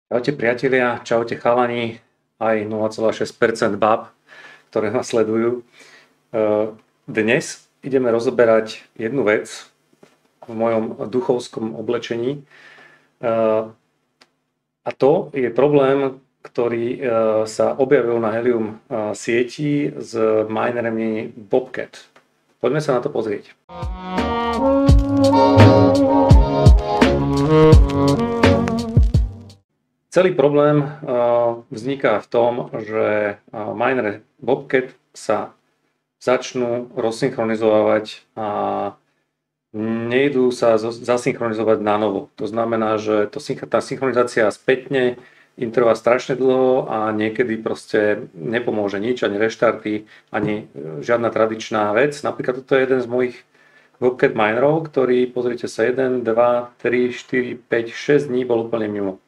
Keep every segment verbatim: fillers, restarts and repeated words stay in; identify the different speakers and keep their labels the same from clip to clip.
Speaker 1: Čaute priatelia, čaute chalani, aj nula celá šesť percent bab, ktoré nás sledujú. Dnes ideme rozoberať jednu vec v mojom duchovskom oblečení. A to je problém, ktorý sa objavil na Helium sieti s minermi Bobcat. Poďme sa na to pozrieť. Celý problém vzniká v tom, že minery Bobcat sa začnú rozsynchronizovať a nejdú sa zasynchronizovať na novo. To znamená, že to, tá synchronizácia spätne im trvá strašne dlho a niekedy proste nepomôže nič, ani reštarty, ani žiadna tradičná vec. Napríklad toto je jeden z mojich Bobcat minerov, ktorý, pozrite sa, jeden, dva, tri, štyri, päť, šesť dní bol úplne mimo.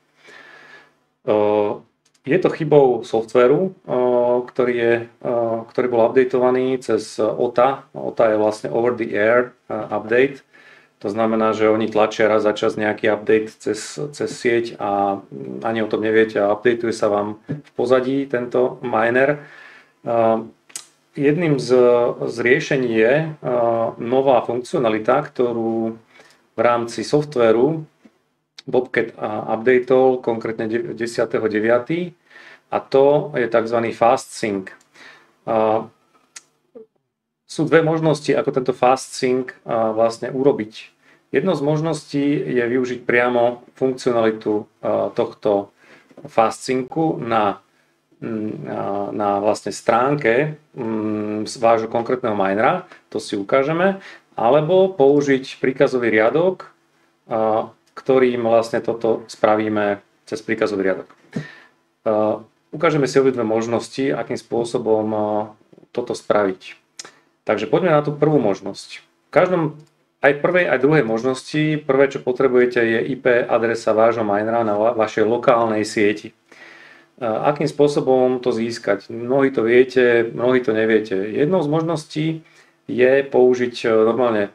Speaker 1: Je to chybou softvéru, ktorý, je, ktorý bol updateovaný cez O T A. O T A je vlastne over the air update. To znamená, že oni tlačia raz za čas nejaký update cez, cez sieť a ani o tom neviete a updateuje sa vám v pozadí tento miner. Jedným z, z riešení je nová funkcionalita, ktorú v rámci softvéru Bobcat updateol konkrétne desiateho deviateho a to je tzv. Fast Sync. Sú dve možnosti, ako tento Fast Sync vlastne urobiť. Jednou z možností je využiť priamo funkcionalitu tohto Fast Syncu na, na, na vlastne stránke z vášho konkrétneho minera, to si ukážeme, alebo použiť príkazový riadok, ktorým vlastne toto spravíme cez príkazový riadok. Ukážeme si obidve možnosti, akým spôsobom toto spraviť. Takže poďme na tú prvú možnosť. V každom, aj prvej, aj druhej možnosti, prvé, čo potrebujete, je í pé adresa vášho minera na vašej lokálnej sieti. Akým spôsobom to získať? Mnohí to viete, mnohí to neviete. Jednou z možností je použiť normálne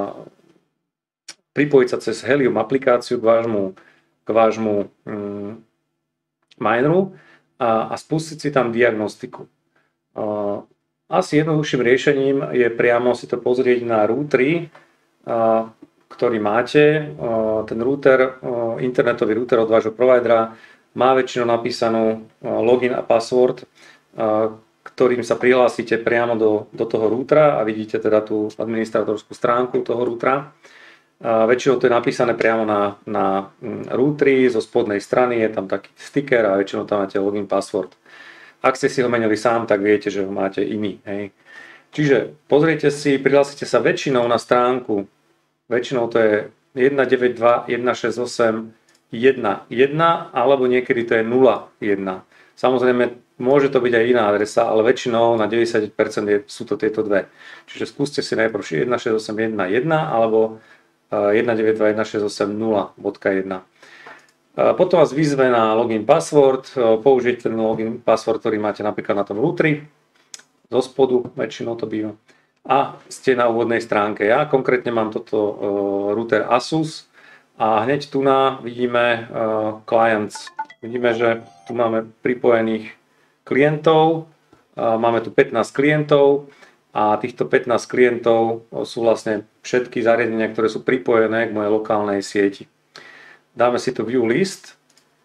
Speaker 1: pripojiť sa cez Helium aplikáciu k vášmu, k vášmu mm, mineru a, a spustiť si tam diagnostiku. Uh, asi jednoduchším riešením je priamo si to pozrieť na routeri, uh, ktorý máte. Uh, ten router, uh, internetový router od vášho providera má väčšinou napísanú uh, login a password, uh, ktorým sa prihlásite priamo do, do toho routera a vidíte teda tú administratorskú stránku toho routera. A väčšinou to je napísané priamo na, na routeri, zo spodnej strany je tam taký sticker a väčšinou tam máte login password. Ak ste si ho menili sám, tak viete, že ho máte iný. Hej. Čiže pozrite si, prihlásite sa väčšinou na stránku, väčšinou to je jedna deväť dva jedna šesť osem jedna jedna alebo niekedy to je nula jedna. Samozrejme, môže to byť aj iná adresa, ale väčšinou na deväťdesiat percent je, sú to tieto dve. Čiže skúste si najprv jedna šesť osem jedna jedna alebo jedna deväť dva jedna šesť osem nula bodka jedna. Potom vás vyzve na login password, použite ten login password, ktorý máte napríklad na tom routeri, zo spodu väčšinou to býva. A ste na úvodnej stránke. Ja konkrétne mám toto router Asus a hneď tu na vidíme clients. Vidíme, že tu máme pripojených klientov, máme tu pätnásť klientov. A týchto pätnásť klientov sú vlastne všetky zariadenia, ktoré sú pripojené k mojej lokálnej sieti. Dáme si tu View List.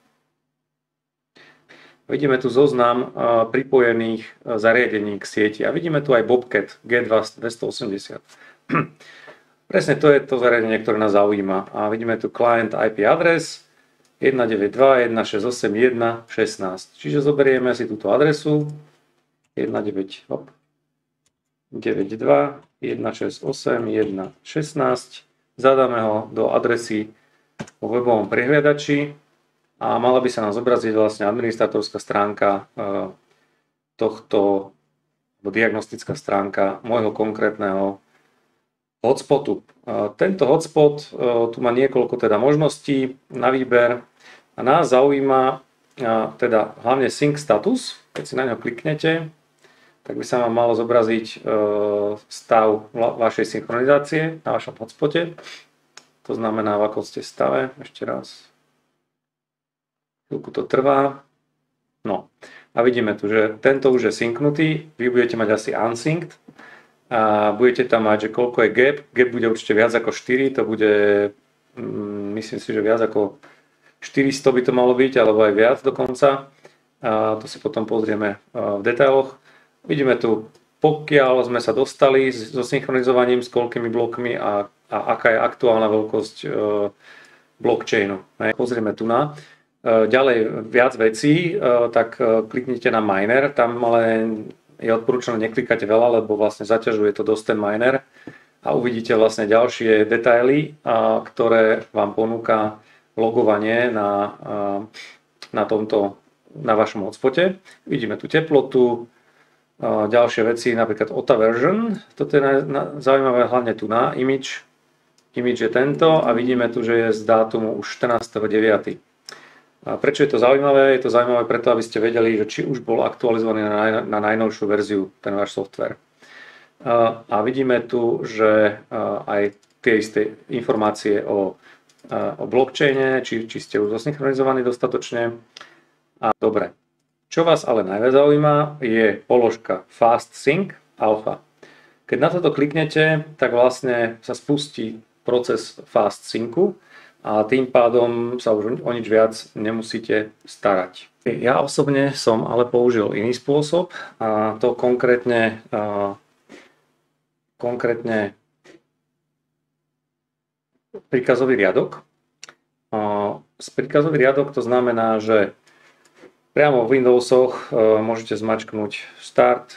Speaker 1: Vidíme tu zoznam pripojených zariadení k sieti. A vidíme tu aj Bobcat G dvestoosemdesiat. Presne to je to zariadenie, ktoré nás zaujíma. A vidíme tu Client í pé adres jedna deväť dva jedna šesť osem jedna šestnásť. Čiže zoberieme si túto adresu jedna deväť dva jedna šesť osem jedna šestnásť, zadáme ho do adresy vo webovom prehliadači a mala by sa nám zobraziť vlastne administratorská stránka tohto, diagnostická stránka môjho konkrétneho hotspotu. Tento hotspot tu má niekoľko teda možností na výber a nás zaujíma teda hlavne sync status. Keď si na ňo kliknete, tak by sa vám malo zobraziť stav vašej synchronizácie na vašom hotspote. To znamená, v akom ste stave. Ešte raz. chvíľku to trvá. No a vidíme tu, že tento už je synknutý, vy budete mať asi unsynced a budete tam mať, že koľko je gap. Gap bude určite viac ako štyri, to bude, myslím si, že viac ako štyristo by to malo byť, alebo aj viac dokonca. A to si potom pozrieme v detailoch. Vidíme tu, pokiaľ sme sa dostali so synchronizovaním, s koľkými blokmi a, a aká je aktuálna veľkosť e, blockchainu. Pozrieme tu na. E, ďalej viac vecí, e, tak e, kliknite na miner, tam ale je odporúčané neklikať veľa, lebo vlastne zaťažuje to dosť ten miner a uvidíte vlastne ďalšie detaily, a, ktoré vám ponúka logovanie na, a, na, tomto, na vašom hotspote. Vidíme tu teplotu, a, ďalšie veci, napríklad O T A version, toto je na, na, zaujímavé hlavne tu na image. Image je tento a vidíme tu, že je z dátumu už štrnásteho deviateho A prečo je to zaujímavé? Je to zaujímavé preto, aby ste vedeli, že či už bol aktualizovaný na, naj, na najnovšiu verziu ten váš software. A, a vidíme tu, že aj tie isté informácie o, o blockchaine, či, či ste už zosynchronizovaní dostatočne. A dobre. Čo vás ale najviac zaujíma, je položka Fast Sync Alpha. Keď na toto kliknete, tak vlastne sa spustí proces Fast Syncu a tým pádom sa už o nič viac nemusíte starať. Ja osobne som ale použil iný spôsob, a to konkrétne, a konkrétne príkazový riadok. A príkazový riadok to znamená, že priamo v Windowsoch môžete zmačknúť Start,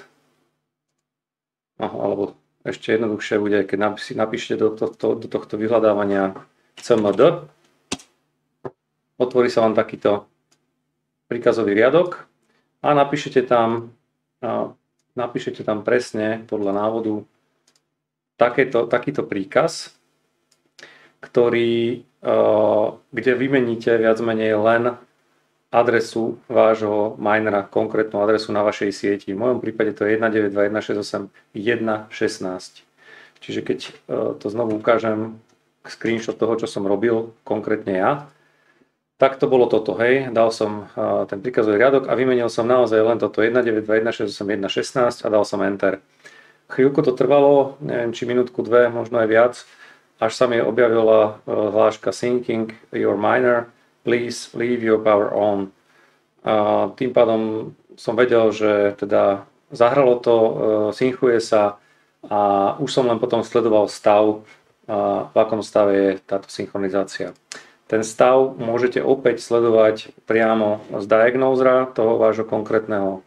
Speaker 1: alebo ešte jednoduchšie bude, keď napíšete do tohto, do tohto vyhľadávania C M D, otvorí sa vám takýto príkazový riadok a napíšete tam, napíšete tam presne podľa návodu takéto, takýto príkaz, ktorý, kde vymeníte viac menej len adresu vášho minera, konkrétnu adresu na vašej sieti. V mojom prípade to je jedna deväť dva jedna šesť osem jedna šestnásť. Čiže keď to znovu ukážem, screenshot toho, čo som robil, konkrétne ja, tak to bolo toto, hej. Dal som ten príkazový riadok a vymenil som naozaj len toto jedna deväť dva jedna šesť osem jedna šestnásť a dal som Enter. Chvíľku to trvalo, neviem, či minútku, dve, možno aj viac, až sa mi objavila hláška Syncing your miner. Please leave your power on. A tým pádom som vedel, že teda zahralo to, synchuje sa a už som len potom sledoval stav, v akom stave je táto synchronizácia. Ten stav môžete opäť sledovať priamo z diagnosera toho vášho konkrétneho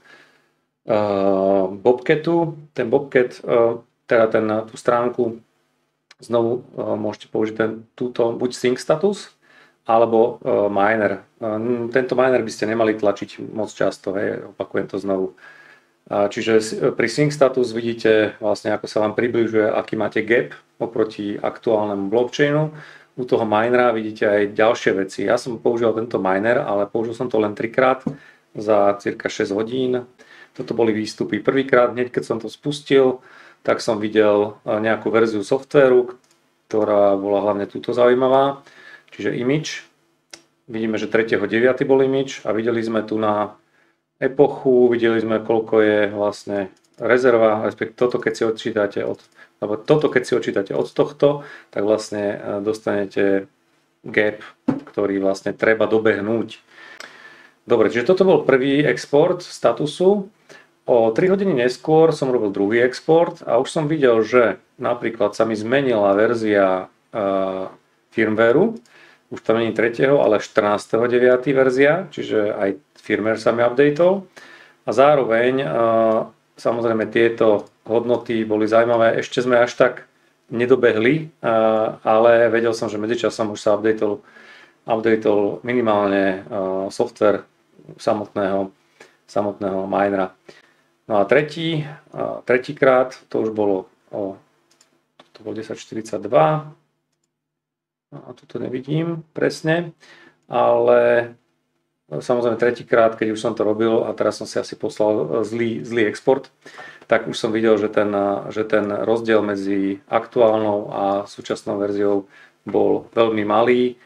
Speaker 1: Bobcatu. Ten Bobcat, teda ten, tú stránku, znovu môžete použiť ten, túto buď sync status, alebo uh, miner. Uh, tento miner by ste nemali tlačiť moc často, hej, opakujem to znovu. Uh, čiže pri sync status vidíte vlastne, ako sa vám približuje, aký máte gap oproti aktuálnemu blockchainu. U toho minera vidíte aj ďalšie veci. Ja som použil tento miner, ale použil som to len trikrát za cirka šesť hodín. Toto boli výstupy. Prvýkrát, hneď keď som to spustil, tak som videl nejakú verziu softvéru, ktorá bola hlavne túto zaujímavá. Čiže image, vidíme, že tretieho deviateho bol image a videli sme tu na epochu, videli sme, koľko je vlastne rezerva, respektíve toto, keď si odčítate od, alebo toto, keď si odčítate od tohto, tak vlastne dostanete gap, ktorý vlastne treba dobehnúť. Dobre, čiže toto bol prvý export statusu. O tri hodiny neskôr som robil druhý export a už som videl, že napríklad sa mi zmenila verzia uh, firmwareu. Už tam nie je tretieho, ale štrnásteho deviateho verzia, čiže aj firmware sa mi updateol. A zároveň, samozrejme, tieto hodnoty boli zaujímavé. Ešte sme až tak nedobehli, ale vedel som, že medzičasom už sa updateol, updateol minimálne software samotného, samotného minera. No a tretí, tretíkrát, to už bolo o to bolo desať štyridsaťdva. A tu to nevidím presne, ale samozrejme tretíkrát, keď už som to robil a teraz som si asi poslal zlý, zlý export, tak už som videl, že ten, že ten rozdiel medzi aktuálnou a súčasnou verziou bol veľmi malý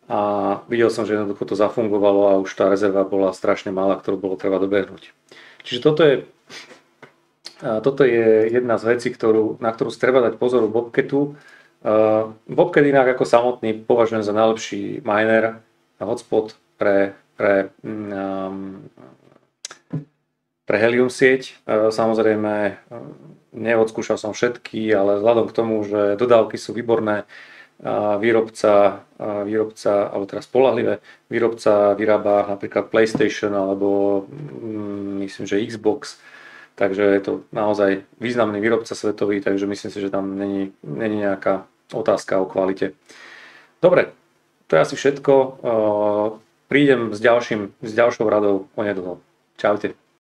Speaker 1: a videl som, že jednoducho to zafungovalo a už tá rezerva bola strašne malá, ktorú bolo treba dobehnúť. Čiže toto je, toto je jedna z vecí, ktorú, na ktorú treba dať pozor u Bobcatu. Bobcat inak ako samotný považujem za najlepší miner a hotspot pre, pre, um, pre Helium sieť. Samozrejme, neodskúšal som všetky, ale vzhľadom k tomu, že dodávky sú výborné, výrobca, výrobca, alebo teraz spoľahlivé, výrobca vyrába napríklad PlayStation alebo myslím, že Xbox, takže je to naozaj významný výrobca svetový, takže myslím si, že tam není, není nejaká otázka o kvalite. Dobre, to je asi všetko. Prídem s, ďalším, s ďalšou radou onedlho. Čaute.